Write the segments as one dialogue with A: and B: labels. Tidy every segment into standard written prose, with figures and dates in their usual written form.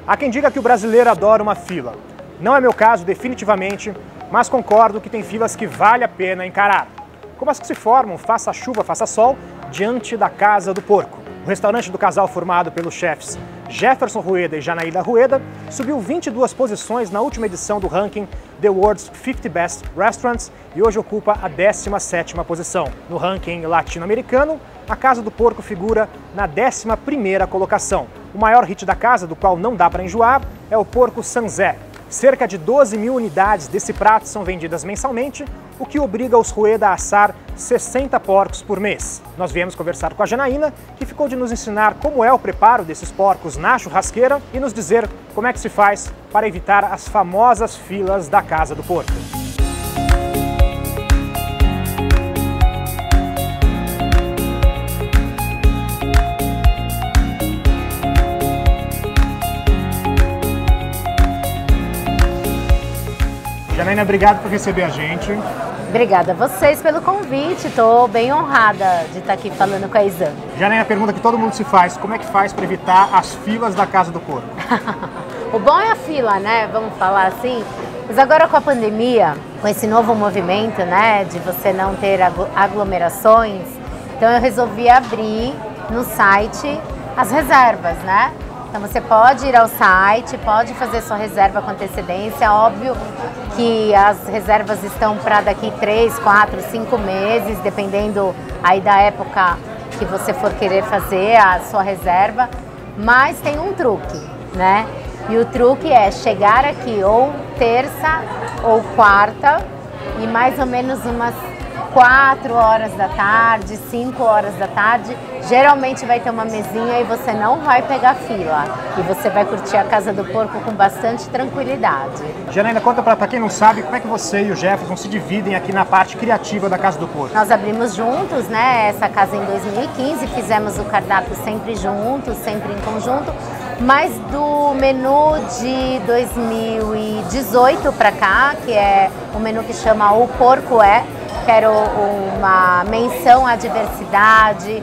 A: Há quem diga que o brasileiro adora uma fila. Não é meu caso, definitivamente, mas concordo que tem filas que vale a pena encarar. Como as que se formam, faça chuva, faça sol, diante da Casa do Porco. O restaurante do casal formado pelos chefs Jefferson Rueda e Janaína Rueda subiu 22 posições na última edição do ranking The World's 50 Best Restaurants e hoje ocupa a 17ª posição. No ranking latino-americano, a Casa do Porco figura na 11ª colocação. O maior hit da casa, do qual não dá para enjoar, é o Porco Sanzé. Cerca de 12.000 unidades desse prato são vendidas mensalmente, o que obriga os Rueda a assar 60 porcos por mês. Nós viemos conversar com a Janaína, que ficou de nos ensinar como é o preparo desses porcos na churrasqueira e nos dizer como é que se faz para evitar as famosas filas da Casa do Porco. Janaína, obrigado por receber a gente.
B: Obrigada a vocês pelo convite, estou bem honrada de estar aqui falando com a Isan.
A: Janaína, a pergunta que todo mundo se faz, como é que faz para evitar as filas da Casa do Porco?
B: O bom é a fila, né? Vamos falar assim. Mas agora com a pandemia, com esse novo movimento, né, de você não ter aglomerações, então eu resolvi abrir no site as reservas, né? Então você pode ir ao site, pode fazer sua reserva com antecedência, óbvio que as reservas estão para daqui 3, 4, 5 meses, dependendo aí da época que você for querer fazer a sua reserva, mas tem um truque, né? E o truque é chegar aqui ou terça ou quarta e mais ou menos umas 4 horas da tarde, 5 horas da tarde, geralmente vai ter uma mesinha e você não vai pegar fila. E você vai curtir a Casa do Porco com bastante tranquilidade.
A: Janaína, conta para quem não sabe, como é que você e o Jefferson se dividem aqui na parte criativa da Casa do Porco?
B: Nós abrimos juntos, né, essa casa em 2015, fizemos o cardápio sempre juntos, sempre em conjunto. Mas do menu de 2018 para cá, que é o menu que chama O Porco quero uma menção à diversidade,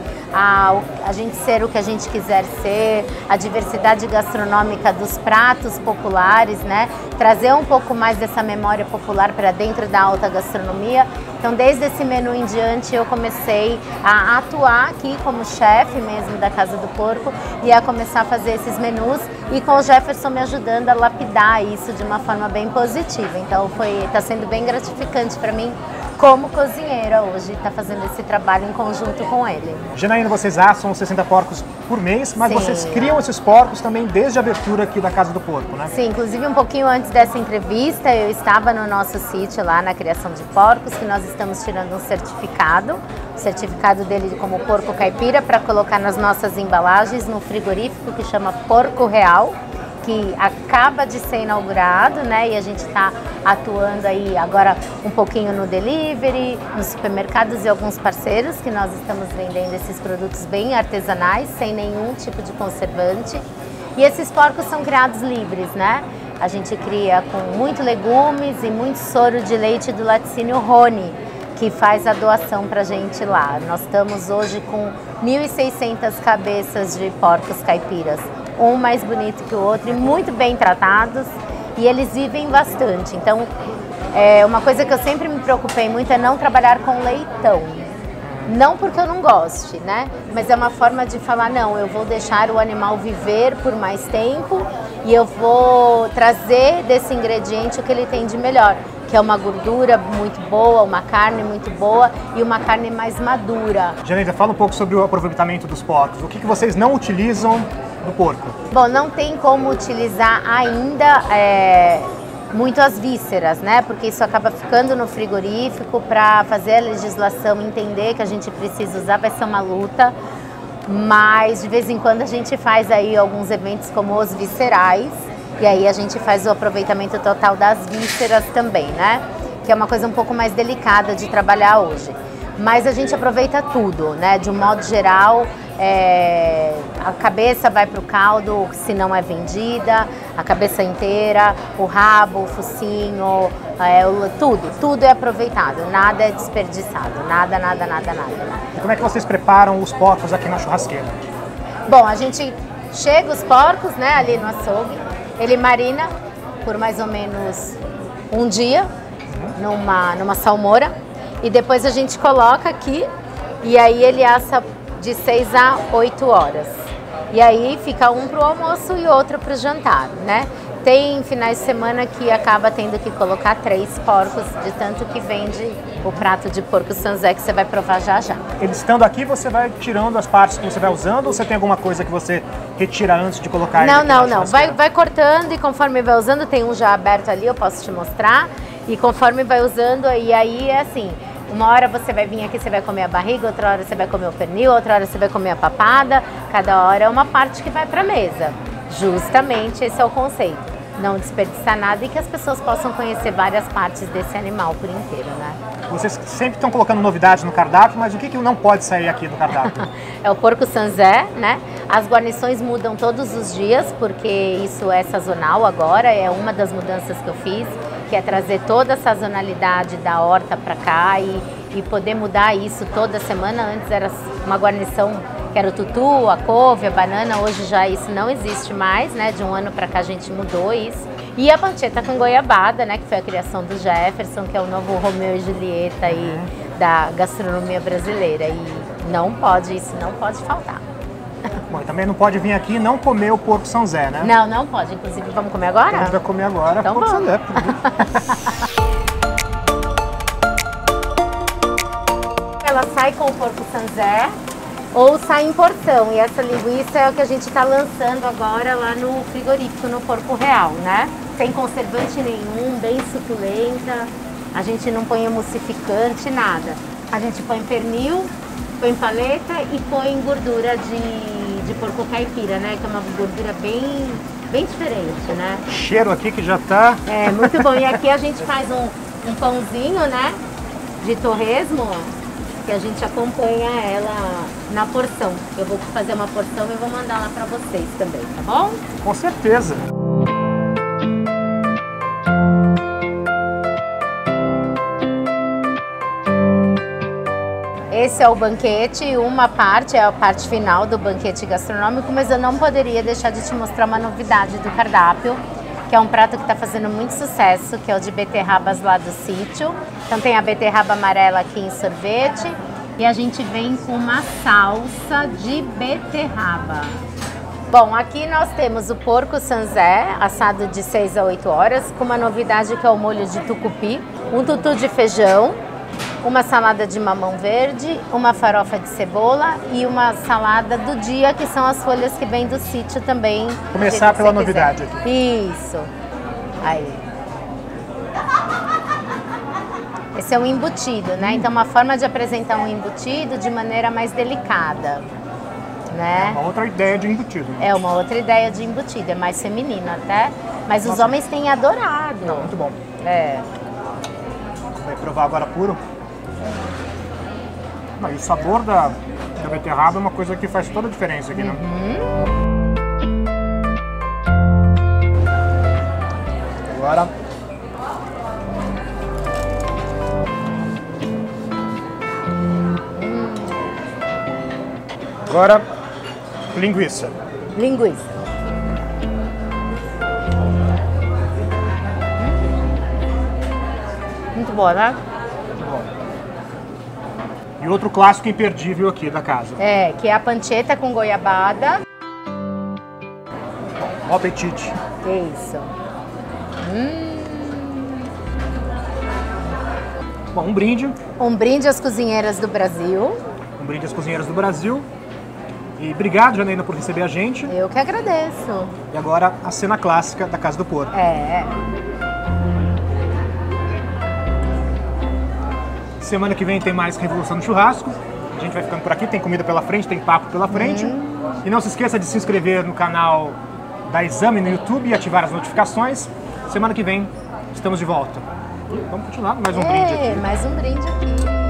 B: a gente ser o que a gente quiser ser, a diversidade gastronômica dos pratos populares, né? Trazer um pouco mais dessa memória popular para dentro da alta gastronomia. Então, desde esse menu em diante, eu comecei a atuar aqui como chefe mesmo da Casa do Porco e a começar a fazer esses menus e com o Jefferson me ajudando a lapidar isso de uma forma bem positiva. Então, está sendo bem gratificante para mim como cozinheira hoje, está fazendo esse trabalho em conjunto com ele.
A: Janaína, vocês assam 60 porcos por mês, mas
B: Sim.
A: Vocês criam esses porcos também desde a abertura aqui da Casa do Porco, né?
B: Sim, inclusive um pouquinho antes dessa entrevista, eu estava no nosso sítio lá na criação de porcos, que nós estamos tirando um certificado, o certificado dele como porco caipira, para colocar nas nossas embalagens no frigorífico que chama Porco Real, que acaba de ser inaugurado, né? E a gente está atuando aí agora um pouquinho no delivery, nos supermercados e alguns parceiros que nós estamos vendendo esses produtos bem artesanais, sem nenhum tipo de conservante. E esses porcos são criados livres, né? A gente cria com muito legumes e muito soro de leite do laticínio Rony, que faz a doação pra gente lá. Nós estamos hoje com 1.600 cabeças de porcos caipiras, um mais bonito que o outro e muito bem tratados, e eles vivem bastante. Então, uma coisa que eu sempre me preocupei muito é não trabalhar com leitão. Não porque eu não goste, né? Mas é uma forma de falar, não, eu vou deixar o animal viver por mais tempo e eu vou trazer desse ingrediente o que ele tem de melhor, que é uma gordura muito boa, uma carne muito boa e uma carne mais madura.
A: Janaína, fala um pouco sobre o aproveitamento dos porcos. O que vocês não utilizam do porco?
B: Bom, não tem como utilizar ainda muito as vísceras, né? Porque isso acaba ficando no frigorífico para fazer a legislação entender que a gente precisa usar, vai ser uma luta. Mas de vez em quando a gente faz aí alguns eventos como os viscerais, e aí a gente faz o aproveitamento total das vísceras também, né? Que é uma coisa um pouco mais delicada de trabalhar hoje. Mas a gente aproveita tudo, né? De um modo geral, a cabeça vai para o caldo, se não é vendida, a cabeça inteira, o rabo, o focinho, tudo é aproveitado, nada é desperdiçado, nada.
A: E como é que vocês preparam os porcos aqui na churrasqueira?
B: Bom, a gente chega os porcos, né, ali no açougue, Ele marina por mais ou menos um dia numa salmoura e depois a gente coloca aqui e aí ele assa de 6 a 8 horas. E aí fica um para o almoço e outro para o jantar, né? Tem finais de semana que acaba tendo que colocar 3 porcos, de tanto que vende o prato de porco Sanzé, que você vai provar já já.
A: Ele estando aqui, você vai tirando as partes que você vai usando ou você tem alguma coisa que você retira antes de colocar ele?
B: Não. Vai cortando e conforme vai usando, tem um já aberto ali, eu posso te mostrar. E conforme vai usando, e aí é assim, uma hora você vai vir aqui, você vai comer a barriga, outra hora você vai comer o pernil, outra hora você vai comer a papada. Cada hora é uma parte que vai para a mesa. Justamente esse é o conceito. Não desperdiçar nada e que as pessoas possam conhecer várias partes desse animal por inteiro, né? Vocês sempre estão colocando novidades no cardápio, mas o que não pode sair aqui do cardápio? É o porco Sanzé, né? As guarnições mudam todos os dias, porque isso é sazonal agora, é uma das mudanças que eu fiz, que é trazer toda a sazonalidade da horta para cá e poder mudar isso toda semana. Antes era uma guarnição que era o tutu, a couve, a banana, hoje já isso não existe mais, né? De um ano para cá a gente mudou isso. E a panceta com goiabada, né? Que foi a criação do Jefferson, que é o novo Romeu e Julieta aí da gastronomia brasileira. E isso não pode faltar.
A: Bom, e também não pode vir aqui e não comer o porco Sanzé, né?
B: Não pode. Inclusive, vamos comer agora?
A: A gente vai comer agora
B: então
A: porco
B: vamos.
A: Sanzé.
B: Ela sai com o porco Sanzé ou sai em porção. E essa linguiça é o que a gente está lançando agora lá no frigorífico, no Porco Real, né? Sem conservante nenhum, bem suculenta. A gente não põe emulsificante, nada. A gente põe pernil, põe paleta e põe gordura de porco caipira, né? Que é uma gordura bem diferente, né?
A: Cheiro aqui que já tá...
B: É, muito bom. E aqui a gente faz um pãozinho, né? De torresmo, que a gente acompanha ela na porção. Eu vou fazer uma porção e vou mandar lá pra vocês também, tá bom?
A: Com certeza.
B: Esse é o banquete, uma parte, é a parte final do banquete gastronômico, mas eu não poderia deixar de te mostrar uma novidade do cardápio, que é um prato que está fazendo muito sucesso, que é o de beterrabas lá do sítio. Então tem a beterraba amarela aqui em sorvete e a gente vem com uma salsa de beterraba. Bom, aqui nós temos o porco Sanzé, assado de 6 a 8 horas, com uma novidade que é o molho de tucupi, um tutu de feijão, uma salada de mamão verde, uma farofa de cebola e uma salada do dia, que são as folhas que vêm do sítio também.
A: Começar pela novidade aqui.
B: Isso. Aí. Esse é um embutido, né? Então, uma forma de apresentar um embutido de maneira mais delicada, né?
A: É uma outra ideia de embutido. Né?
B: É uma outra ideia de embutido, é mais feminino até. Mas os homens têm adorado.
A: Não, muito bom.
B: É.
A: Vai provar agora puro. E o sabor da beterraba é uma coisa que faz toda a diferença aqui, né? Agora... Agora, linguiça.
B: Linguiça. Muito boa, né?
A: E outro clássico imperdível aqui da casa.
B: É, que é a panceta com goiabada.
A: Bom apetite.
B: Isso.
A: Bom, um brinde.
B: Um brinde às cozinheiras do Brasil.
A: Um brinde às cozinheiras do Brasil. E obrigado, Janaína, por receber a gente.
B: Eu que agradeço.
A: E agora a cena clássica da Casa do Porco.
B: É.
A: Semana que vem tem mais Revolução no Churrasco. A gente vai ficando por aqui, tem comida pela frente, tem papo pela frente. E não se esqueça de se inscrever no canal da Exame no YouTube e ativar as notificações. Semana que vem estamos de volta. E vamos continuar mais um brinde aqui.
B: Mais um brinde aqui.